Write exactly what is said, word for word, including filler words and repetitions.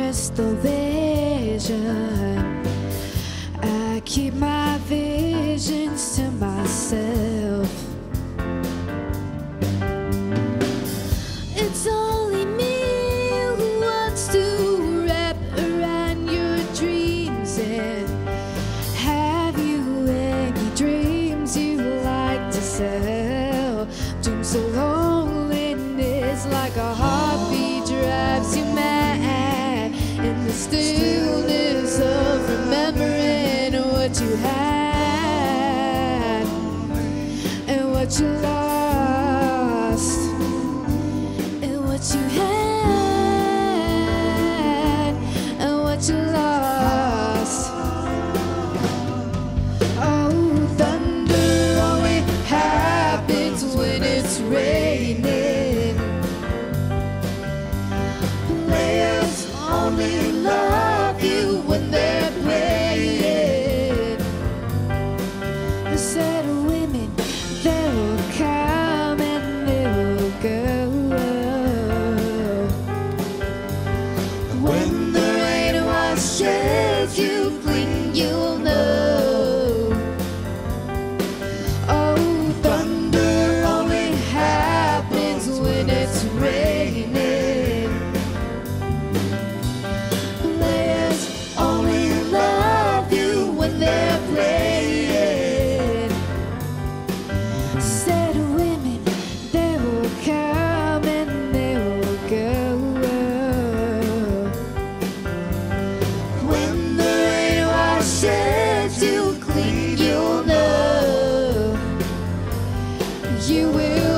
crystal vision. I keep my visions to myself. It's only me who wants to wrap around your dreams. And have you any dreams you like to sell? Dreams so loneliness like a heartbeat drives you mad. In the stillness of remembering what you had and what you lost and what you had and what you lost. Oh, thunder only happens when it's raining. Players only love you when they're playing. The set of women, they will come and they will go. When the rain washes you clean, you'll know. Oh, thunder only happens when it's raining. Players only love you when they're playing. Set of women, they will come and they will go. When the rain washes you clean, you'll know. You will